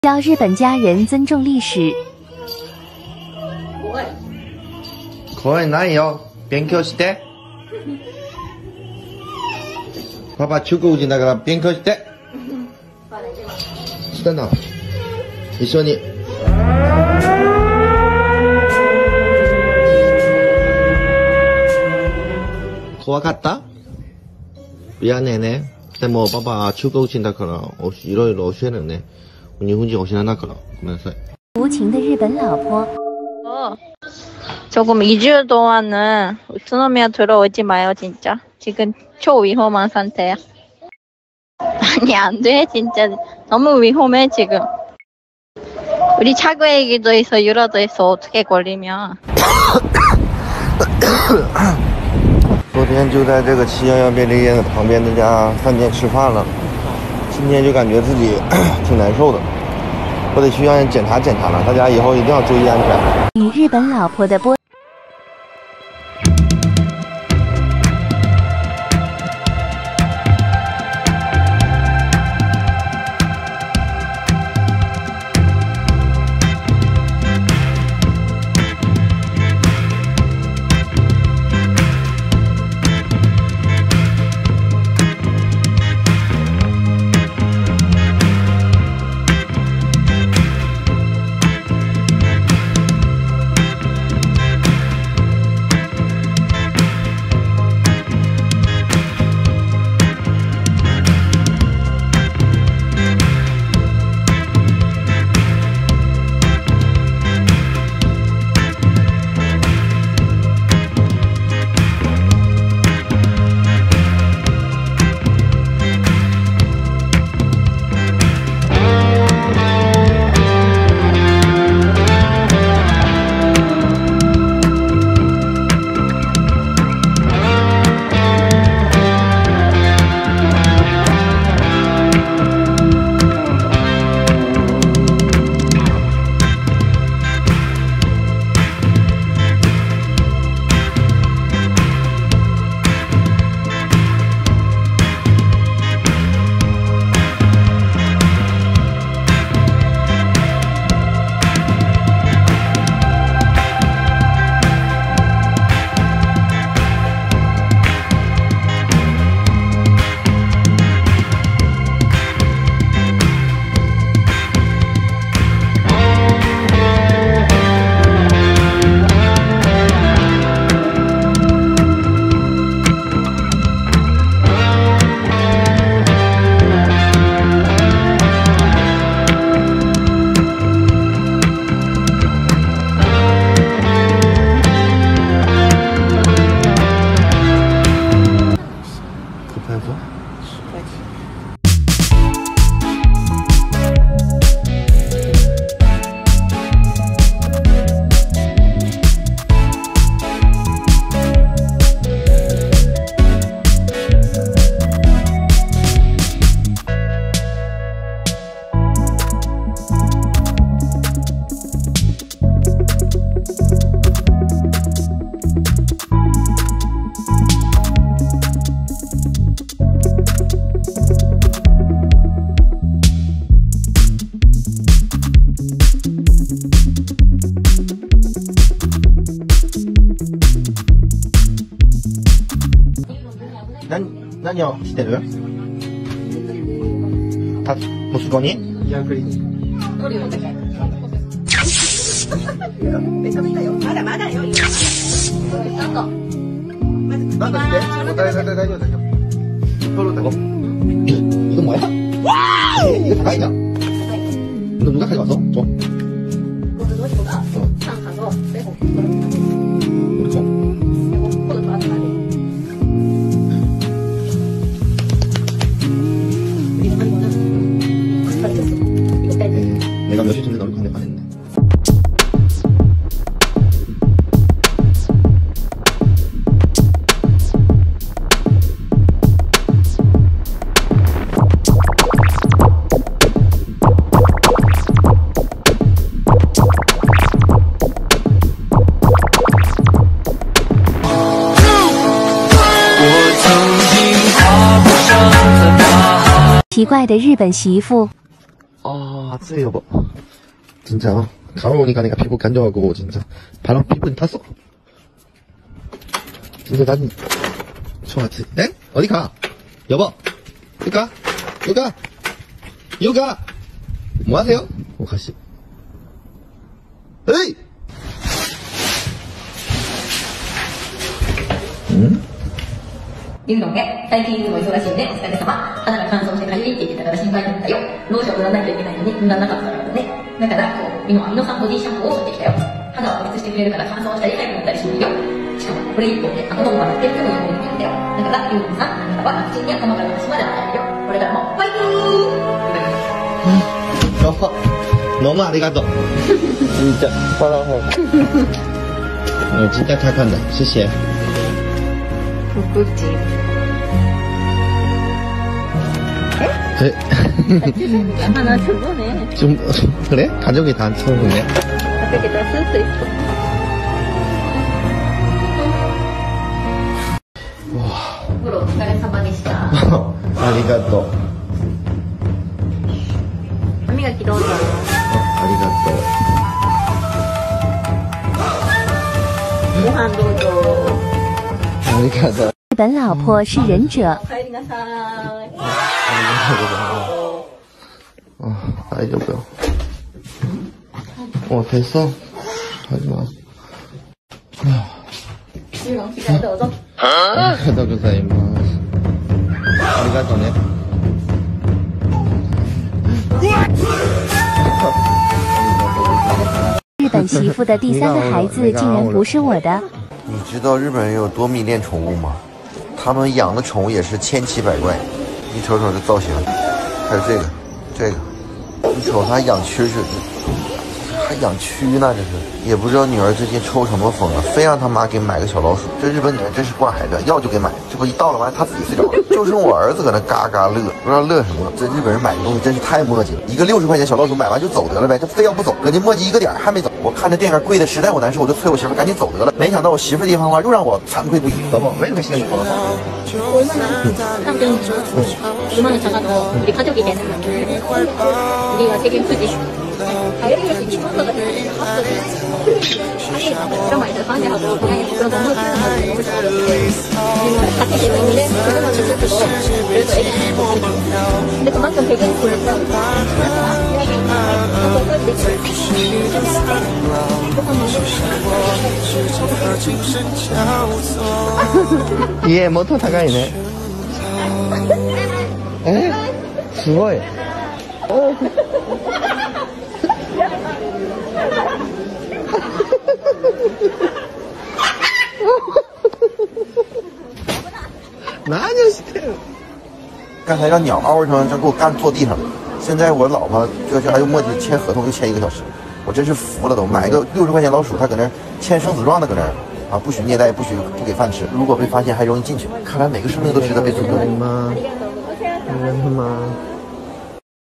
教日本家人尊重历史。 怖いないよ。勉強して。パパ中国人だから勉強して。したな。一緒に。怖かった？미안해ね。でもパパ中国人だからいろいろ教えるね。日本人教えないからごめんなさい。 无情的日本老婆。 조금 2주 동안은 우츠노미야 들어오지 마요 진짜. 지금 초위험한 상태야. 아니 안 돼 진짜 너무 위험해 지금. 우리 차고 얘기도 있어 유라도 있어 어떻게 걸리면. 昨天就在这个711便利店的旁边那家饭店吃饭了，今天就感觉自己挺难受的，我得去医院检查检查了。大家以后一定要注意安全。 与日本老婆的波。 何をしてる？息子に？ まだまだよ。 なんだって？大丈夫。取るんだろ？이거 뭐야? 이거高いじゃん。너 누가 가져왔어? 줘. 내가 며칠 전에 너를 관대반했네. 奇怪的日本媳妇。 아, 쎄 여보. 진짜 가을 오니까 내가 피부 간절하고 진짜 바람 피부는 탔어. 진짜 난 좋았지. 에? 어디 가? 여보. 요가? 요가? 요가? 뭐 하세요? 가시. 에이! 응? 龍の毛、最近いつも忙しいんでお疲れ様。肌が乾燥してかゆいって言ってたから心配だったよ。ローション塗らないといけないのに塗らなかったからね。だからこう、今アミノ酸ボディシャンプーを買ってきたよ。肌を保湿してくれるから乾燥したり痒くなったりしないよ。しかもこれ1本で赤トンボがなってすぐ予防できるんだよ。だからユーミンさん、あなたは楽ちんに頭から足まで洗えるよ。これからもファイトー。 여보, 너무 아리가또. 진짜 사랑해. 진짜 착한다. 谢谢. 부끄지. 그래? 하나 저거네. 좀 그래? 가족이 다 처음이네. 가족이 다 쓸 수 있어. 와. お疲れ様でした。 아리가또. 歯磨きどうぞ。 아리가또. ご飯どうぞ。 아리가또. 日本老婆是忍者， お帰りなさい。 다이저고요. 됐어. 하지마. ユーロン着替えどうぞ。 아리가또 고자이마스. 아리가또네. 日本媳妇的第3个孩子竟然不是我的。 你知道日本人有多迷恋宠物吗？他们养的宠物也是千奇百怪。你瞅瞅这造型，还有这个，你瞅他养蛐蛐，还养蛆呢，这是也不知道女儿最近抽什么风了，非让他妈给买个小老鼠。这日本女人真是惯孩子，要就给买，这不一到了完他自己睡着了，就剩我儿子搁那嘎嘎乐，不知道乐什么。这日本人买的东西真是太磨叽了，一个60块钱小老鼠买完就走得了呗，这非要不走，搁这磨叽一个点还没走。我看这店面贵的实在我难受，我就催我媳妇赶紧走得了。没想到我媳妇这番话又让我惭愧不已。老婆，为什么现在你说了？ 얼마나 작아도 우리 가족이 되는 건데 우리가 되게 크지. 다이어트를 기본서가 되는 드라마에서 방해하고 그냥 그런 너무 싫어하고 너무 좋아하는데 같이 재밌는데 그것만 있을 수도 그래서 애기 근데 그만큼 되게 그랬다. 예, 모터 다가이네. 에? すごい.刚才让鸟嗷一声，就给我干坐地上了。现在我老婆这还又磨叽签合同，又签1个小时，我真是服了都。买个60块钱老鼠，他搁那签生死状的搁那啊，不许虐待，不给饭吃，如果被发现还容易进去。看来每个生命都值得被尊重。妈，妈。